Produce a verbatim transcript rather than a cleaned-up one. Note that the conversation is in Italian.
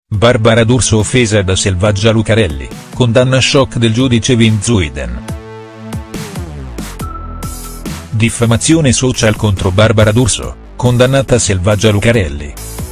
Barbara D'Urso offesa da Selvaggia Lucarelli, condanna shock del giudice Van Zuiden. Diffamazione social contro Barbara D'Urso, condannata Selvaggia Lucarelli.